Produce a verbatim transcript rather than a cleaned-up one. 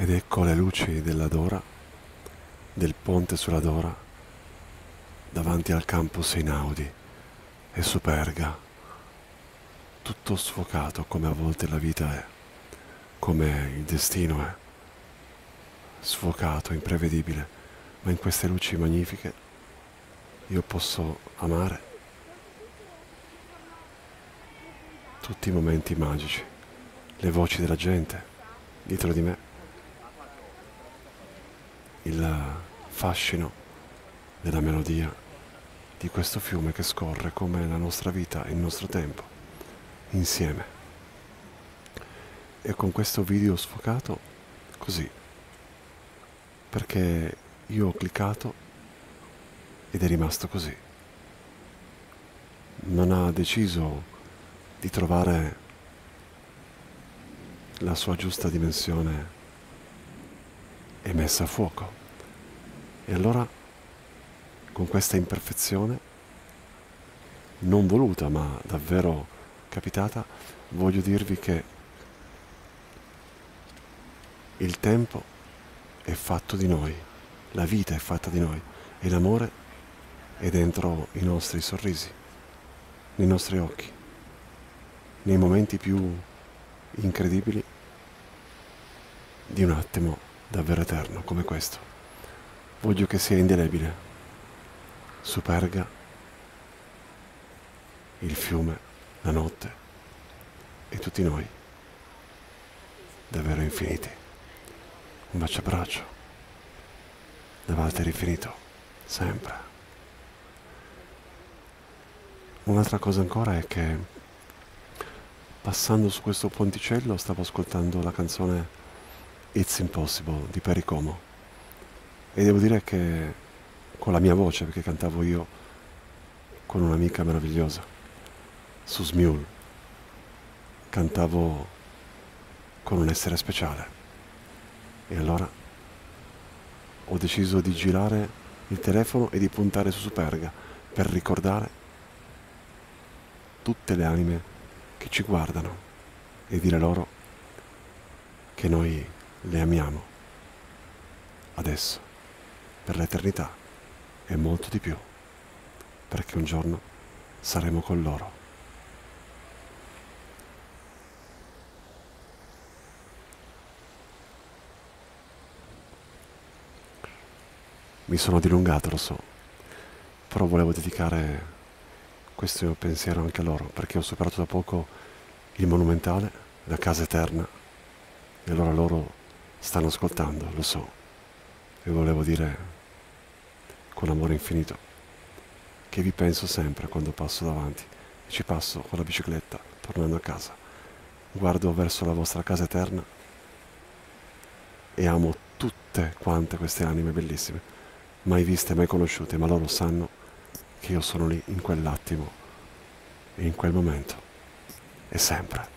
Ed ecco le luci della Dora, del ponte sulla Dora, davanti al campus Einaudi e Superga, tutto sfocato come a volte la vita è, come il destino è, sfocato, imprevedibile, ma in queste luci magnifiche io posso amare tutti i momenti magici, le voci della gente dietro di me, il fascino della melodia di questo fiume che scorre come la nostra vita e il nostro tempo, insieme. E con questo video sfocato così, perché io ho cliccato ed è rimasto così. Non ha deciso di trovare la sua giusta dimensione e messa a fuoco. E allora, con questa imperfezione, non voluta ma davvero capitata, voglio dirvi che il tempo è fatto di noi, la vita è fatta di noi e l'amore è dentro i nostri sorrisi, nei nostri occhi, nei momenti più incredibili di un attimo davvero eterno come questo. Voglio che sia indelebile. Superga, il fiume, la notte e tutti noi, davvero infiniti. Un bacio abbraccio da Walter Infinito, sempre. Un'altra cosa ancora è che passando su questo ponticello stavo ascoltando la canzone It's Impossible di Perry Como e devo dire che con la mia voce, perché cantavo io con un'amica meravigliosa su Smule, cantavo con un essere speciale e allora ho deciso di girare il telefono e di puntare su Superga per ricordare tutte le anime che ci guardano e dire loro che noi le amiamo adesso, per l'eternità e molto di più, perché un giorno saremo con loro. Mi sono dilungato, lo so, però volevo dedicare questo mio pensiero anche a loro, perché ho superato da poco il monumentale, la casa eterna, e allora loro stanno ascoltando, lo so, e volevo dire con amore infinito che vi penso sempre quando passo davanti e ci passo con la bicicletta tornando a casa. Guardo verso la vostra casa eterna e amo tutte quante queste anime bellissime, mai viste, mai conosciute, ma loro sanno che io sono lì in quell'attimo e in quel momento e sempre.